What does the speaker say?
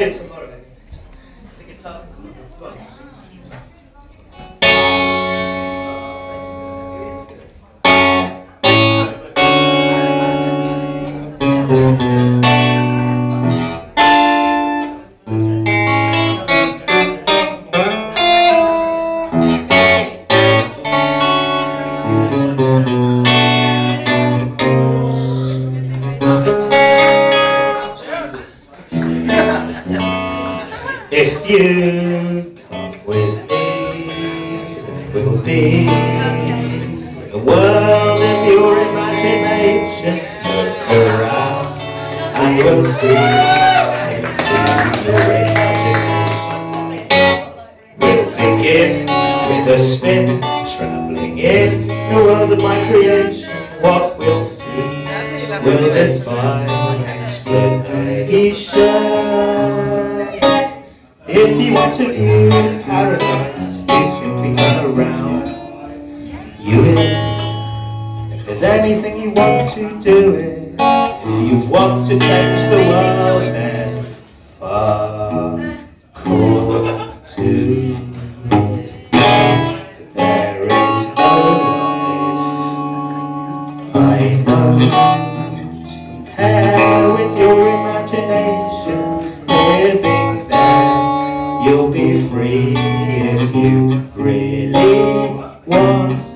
it tomorrow. The guitar. Go on. If you come with me, we'll be in the world of your imagination. Look around and we'll see into your imagination. We'll begin with a spin, travelling in the world of my creation. What we'll see will define explanation. If you want to view paradise, you simply turn around, view it. If there's anything you want to do it. If you want to change the world, there's far core to it. There is no life I know to compare with your imagination. Living there, you'll be free if you really want